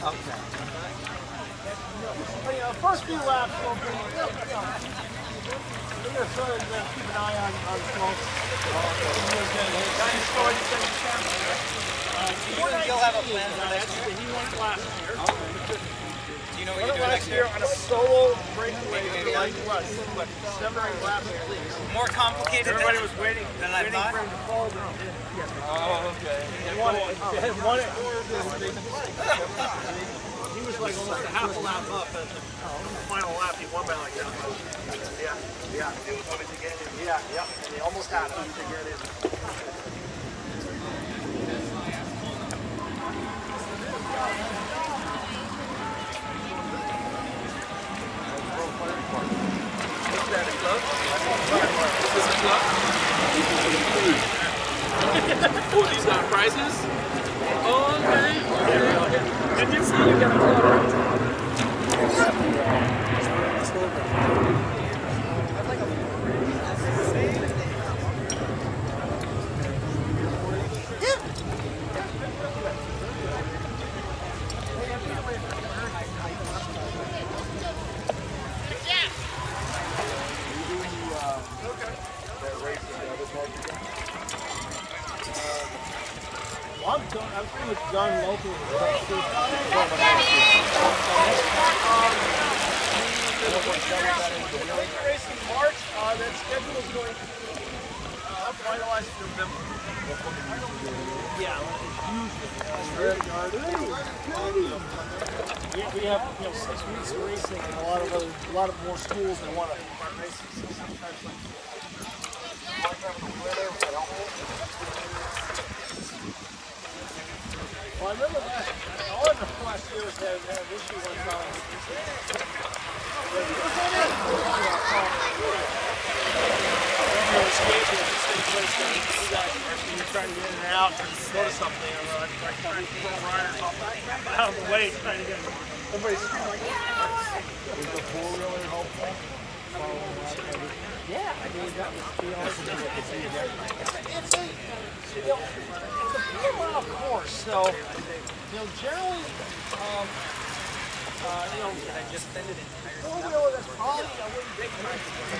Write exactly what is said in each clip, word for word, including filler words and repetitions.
Okay. But, you know, first few laps will be, you know, we're going to sort of uh, keep an eye on, on the smoke. You'll have a plan for next year? He won last year. Do you know what you're doing Last next year year? on a solo breakaway, maybe like what, what, seven or eight laps at least. More complicated Everybody than, was waiting, than I waiting thought? for him to fall down. Yes. Oh, okay. He won it. He won it. He was like almost a half a lap up at the final lap. He won by like that much. Yeah, yeah. They was wanting to get in. Yeah, yeah. And they almost had him to get in. What's that, a glove? Is this a glove? Oh, these got prizes? Oh, okay. Did you see you got a glove? Well, I'm, done, I'm pretty much done locally. Um, the race in March, uh, that schedule is going to be uh, finalized in November. Yeah, it's usually. Yeah, we have you know six weeks of racing and a lot of other, a lot of more schools that want to run racing. So sometimes like. Well, I remember last, all of the last year was had an issue one time. You're trying to get in and out and go to something, or like trying to throw riders off out of the way, trying to get everybody's like, was the four-wheeler helpful? Yeah, I mean, that was the honest with you. It's a, you know, it's a four mile course, so, you know, generally, um, uh, you know, I just ended it. Four wheeler, that's probably, I wouldn't take much.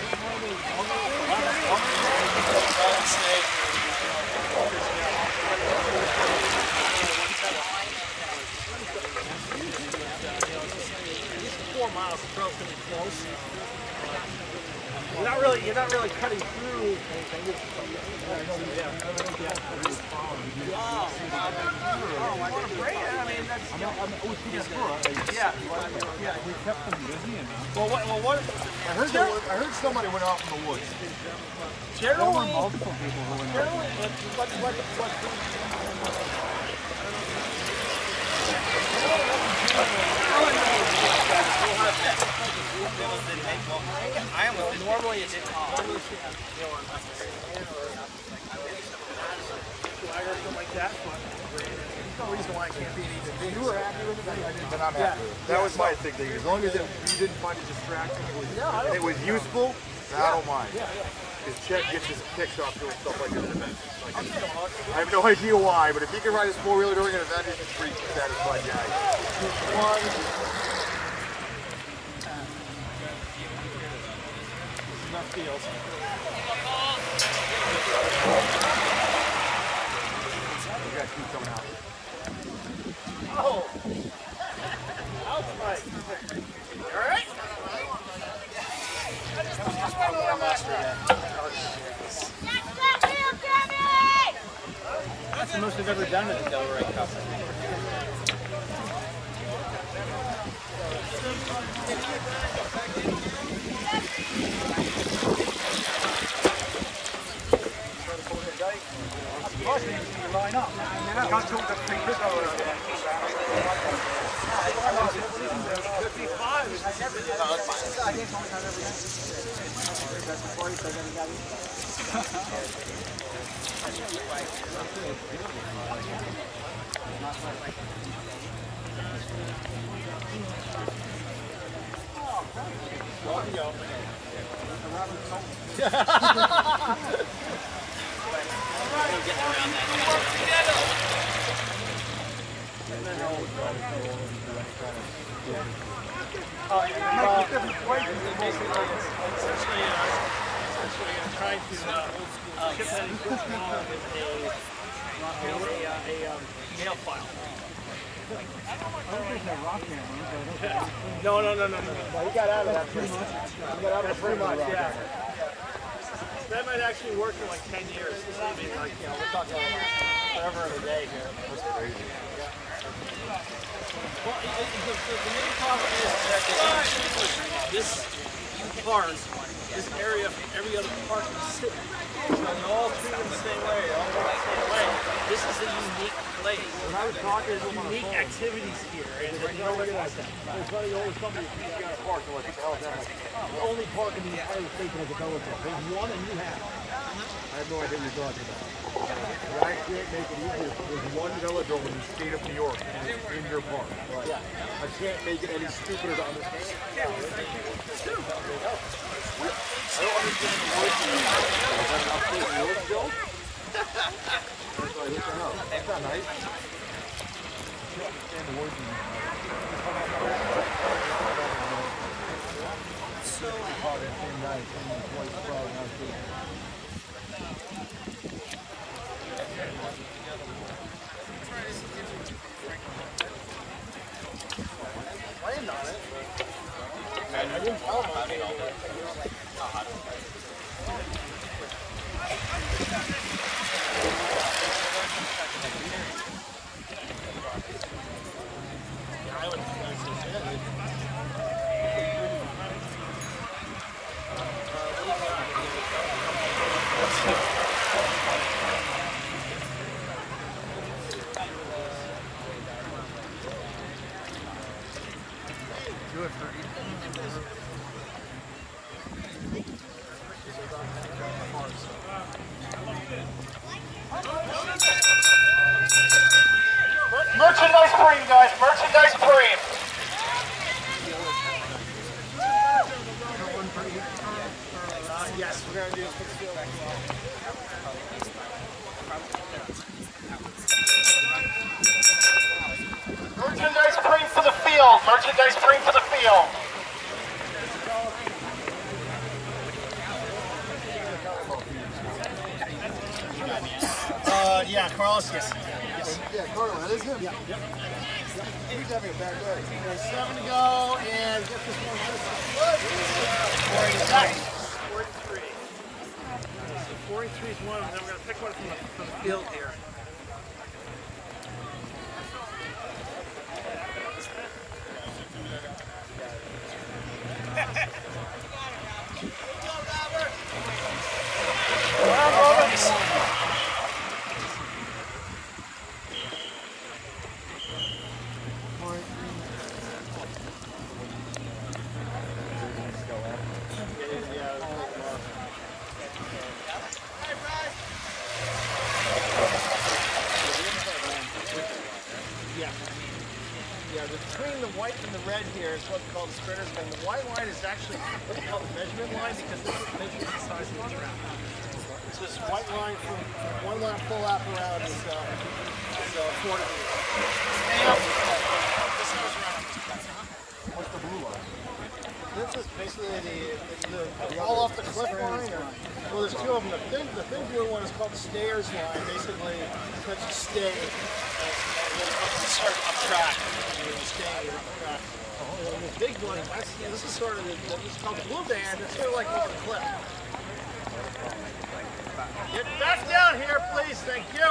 Four miles, the trail's gonna be close. You're not really, you're not really cutting through anything. Yeah. Wow. Oh, I want to bring it. I mean, that's. I'm, I'm, oh, yeah. Yeah. We kept them busy enough. Well, what? Well, what? I heard. There, I heard somebody went off in the woods. Generally, there were multiple people who went off. Generally, what? What? What? I almost normally it's like that, but there's no reason why it can't be anything big. You were happy with it? I didn't, but I'm happy with it. That was my big thing. As long as it, you didn't find it distracting, it was, and it was useful, I don't mind. Because Chet gets his kicks off doing stuff like this at events. Like, I have no idea why, but if he can ride his four-wheeler during an event, he's a pretty satisfied guy. One. Enough field. You guys keep coming out. Oh! Outside. You alright? That's the most I've ever done at the Delray Cup. Line up. I can't talk to people. fifty-five is never did. No, that's fine. I guess only time every that's before he said that he got Getting around that. Oh, yeah. Well, basically, it's essentially, uh, essentially uh, trying to uh, ship that equipment out with a, a, a, a um, mail file. No, no, no, no, no. Well, you got out of that pretty much. You got out of it pretty much, Yeah. That might actually work for like ten years. So I mean, like, you know, we're talking forever and a day here. That's crazy. Well, it, it, the, the, the main problem is that this part, this area from every other part of the city, so they're all treated the same way, all the same way. This is a unique place. When I was talking, there's unique activities here, and you don't realize that. It's funny, the only company you got a park, they're like, what the hell is that? The only park in the entire state that has a velodrome. There's one and you have. I have no idea what you're talking about. But I can't make it easier. There's one velodrome in the state of New York, and it's in your park. Right. Yeah. I can't make it any stupider to understand. I don't understand the voice of you. Is that an upstate New York joke? That's like, what the hell? That's not nice. I don't understand the words of you. So, oh, that same guy is saying twice proud now too. Planned on it. I didn't tell him I mean, Do it for merchandise cream, guys. Merchandise cream. Uh, yes, we're going to do a fixed field. Merchandise cream for the field. Merchandise cream for the field. Uh, yeah, Carlos, yes. yes. Yeah, Carlos, that is him. Yeah. Yep. He's having a bad day. There's seven to go, and get this one. four eighty-three. four eighty-three. So four eighty-three is one, and then we're going to pick one from the, from the field here. Yeah, between the white and the red here is what's called the sprinter's line. The white line is actually what's called the measurement line because this is measuring the size of the track. So this white line from one lap full lap around is, uh, is uh, forty meters. What's the blue line? This is basically the, the, the all off the cliff line. Or, well, there's two of them. The thin, the thin blue one is called the stayers line. Basically, lets you stay uh, sort of up track. You're staying up track. And the big one, that's, yeah, this is sort of the, this is called the blue band. It's sort of like over the cliff. Get back down here, please. Thank you.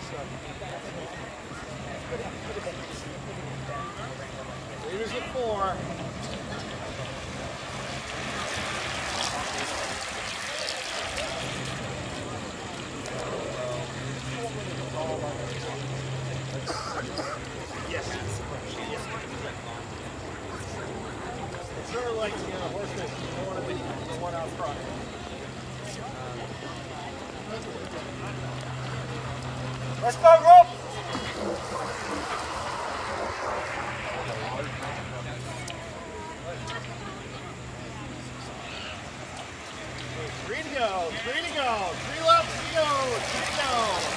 Leaders at four. Yes. It's sort of like, you know, horse racing. You don't want to be the one out front. Let's go, Rob! Three to go, three to go, three laps to go, three to go.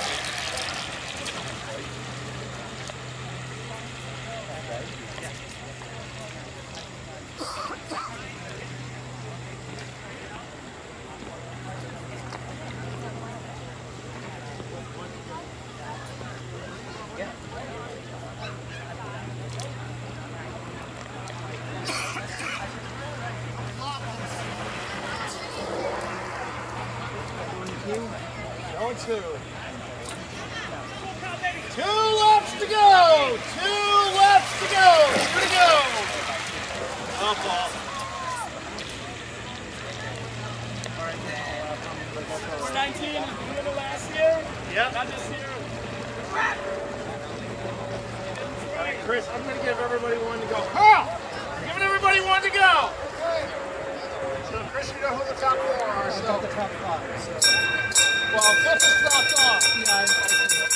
Going two. Two laps to go! Two laps to go! Two to go! Up off. nineteen, you were the last year? Yep. Not this year. All right, Chris, I'm going to give everybody one to go. Carl! Giving everybody one to go! So, Chris, you know who the top four are. So. The top five. So. Well, fifth is dropped off. Yeah, I, I see it.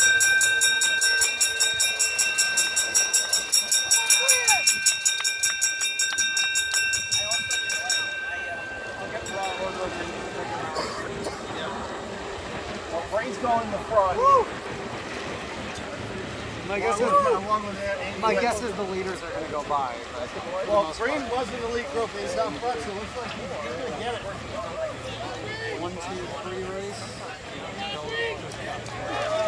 Well, Brain's going in the front. Woo! My guess is Along with that, Andy my White. guess is the leaders are going to go by. But Well, Brain was in the elite group. He's out front, so it looks like he's going to get it. one, two, three race.